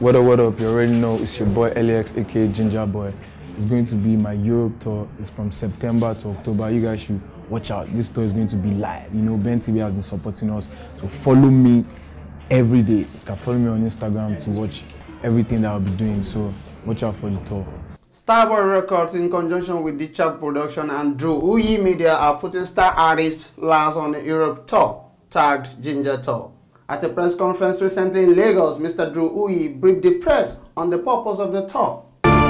What up? You already know it's your boy LAX, aka Ginger Boy. It's going to be my Europe tour. It's from September to October. You guys should watch out. This tour is going to be live. You know, Ben TV has been supporting us. So follow me every day. You can follow me on Instagram to watch everything that I'll be doing. So watch out for the tour. Starboy Records, in conjunction with Dichap Production and Drew Uyi Media, are putting star artist Lars on the Europe tour, tagged Ginger Tour. At a press conference recently in Lagos, Mr. Drew Uyi briefed the press on the purpose of the tour.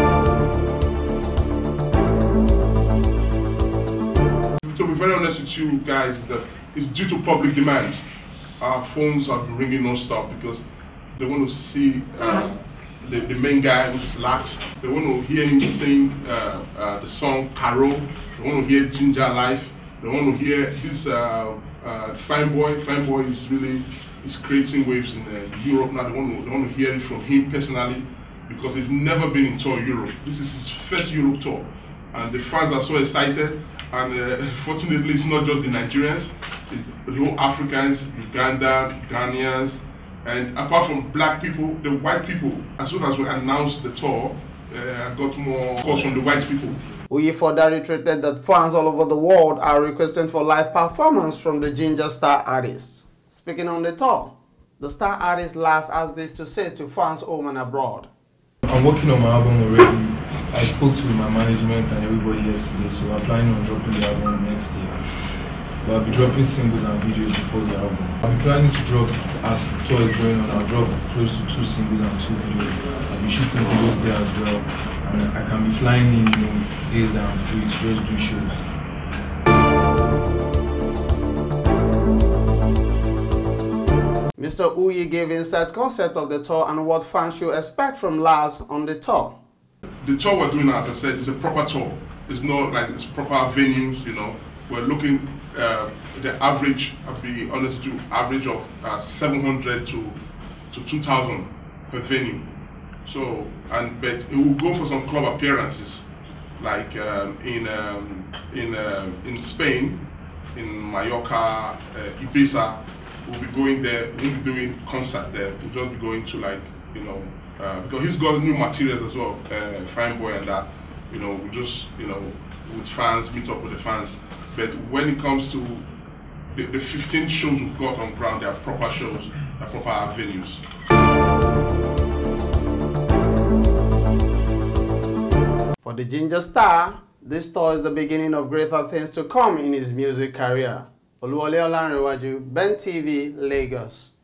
To be very honest with you guys, is that it's due to public demand. Our phones have been ringing non-stop because they want to see the main guy, which is Lax. They want to hear him sing the song Carol. They want to hear Ginger live. They want to hear this Fine Boy. Fine Boy is creating waves in Europe now. They want to hear it from him personally because he's never been in tour Europe. This is his first Europe tour, and the fans are so excited. And fortunately, it's not just the Nigerians; it's the whole Africans, Uganda, Ghanaians. And apart from black people, the white people, as soon as we announced the tour, I got more calls from the white people. Uyi further reiterated that fans all over the world are requesting for live performance from the Ginger star artist. Speaking on the tour, the star artist Lars has this to say to fans home and abroad. I'm working on my album already. I spoke to my management and everybody yesterday, so I'm planning on dropping the album next year. But I'll be dropping singles and videos before the album. I'll be planning to drop, as the tour is going on, I'll drop close to 2 singles and 2 videos. I'll be shooting videos there as well. And I can be flying in, you know, days that I'm free to just do shows. Mr. Uyi gave insight concept of the tour and what fans should expect from Lars on the tour. The tour we're doing, as I said, is a proper tour. It's not like it's proper venues, you know. We're looking the average, I'll be honest with you, average of 700 to 2,000 per venue. So, but it will go for some club appearances, like in Spain, in Mallorca, Ibiza. We'll be going there. We'll be doing concert there. We'll just be going to, like, you know, because he's got new materials as well, Fine Boy and that. You know, we just, you know, with fans, meet up with the fans. But when it comes to the 15 shows we've got on ground, they are proper shows, they are proper venues. For the Ginger star, this tour is the beginning of greater things to come in his music career. Oluwole Olanrewaju, Ben TV, Lagos.